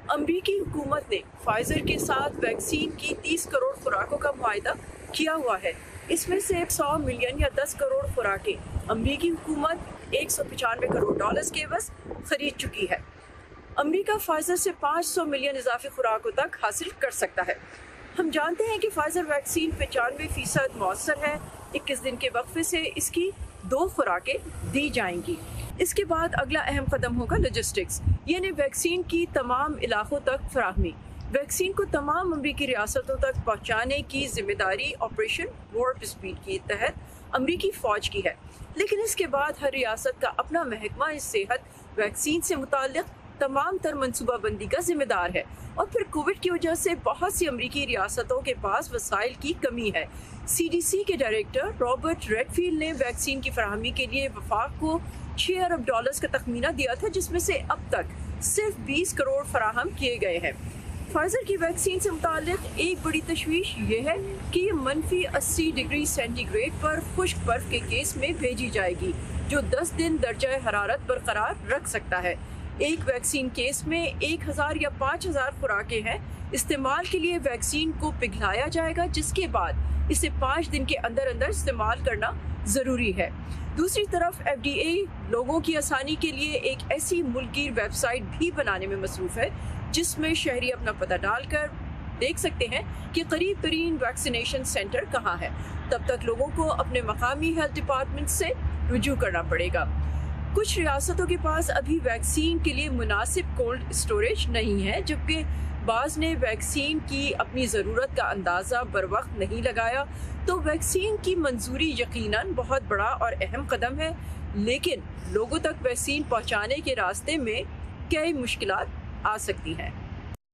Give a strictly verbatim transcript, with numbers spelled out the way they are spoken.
अमरीकी हुकूमत ने फाइजर के साथ वैक्सीन की तीस करोड़ खुराकों का मुआहदा किया हुआ है। इसमें से सौ मिलियन या दस करोड़ खुराकें अमरीकी हुकूमत एक सौ पचानवे करोड़ डॉलर्स के बस खरीद चुकी है। अमरीका फाइजर से पाँच सौ मिलियन इजाफी खुराकों तक हासिल कर सकता है। हम जानते हैं कि फाइजर वैक्सीन पचानवे फीसद मौसर है। इक्कीस दिन के वक्फे से इसकी दो खुराकें दी जाएंगी। इसके बाद अगला अहम कदम होगा लॉजिस्टिक्स, यानी वैक्सीन की तमाम इलाकों तक फराहमी। वैक्सीन को तमाम अमरीकी रियासतों तक पहुंचाने की जिम्मेदारी ऑपरेशन वार्प स्पीड के तहत अमरीकी फ़ौज की है, लेकिन इसके बाद हर रियासत का अपना महकमा सेहत वैक्सीन से मुताल्लिक़ तमाम तर मनसूबाबंदी का जिम्मेदार है। और फिर कोविड की वजह से बहुत सी अमरीकी रियासतों के पास वसाइल की कमी है। सी डी सी के डायरेक्टर रॉबर्ट रेडफील्ड ने वैक्सीन की फराहमी के लिए वफाक को छः अरब डॉलर्स का तखमीना दिया था, जिसमें से अब तक सिर्फ बीस करोड़ फराहम किए गए हैं। फाइजर की वैक्सीन से मुताल्लिक़ एक बड़ी तशवीश ये है कि ये मनफी अस्सी डिग्री सेंटीग्रेड पर खुश्क बर्फ के केस में भेजी जाएगी, जो दस दिन दर्जा हरारत बरकरार रख सकता है। एक वैक्सीन केस में एक हज़ार या पाँच हज़ार खुराकें हैं। इस्तेमाल के लिए वैक्सीन को पिघलाया जाएगा, जिसके बाद इसे पाँच दिन के अंदर अंदर इस्तेमाल करना ज़रूरी है। दूसरी तरफ एफ डी ए लोगों की आसानी के लिए एक ऐसी मुल्की वेबसाइट भी बनाने में मसरूफ़ है, जिसमें शहरी अपना पता डालकर देख सकते हैं कि करीब तरीन वैक्सीनेशन सेंटर कहाँ है। तब तक लोगों को अपने मकामी हेल्थ डिपार्टमेंट से रुजू करना पड़ेगा। कुछ रियासतों के पास अभी वैक्सीन के लिए मुनासिब कोल्ड स्टोरेज नहीं है, जबकि बाज़ ने वैक्सीन की अपनी ज़रूरत का अंदाज़ा बर वक्त नहीं लगाया। तो वैक्सीन की मंजूरी यकीनन बहुत बड़ा और अहम कदम है, लेकिन लोगों तक वैक्सीन पहुंचाने के रास्ते में कई मुश्किलात आ सकती हैं।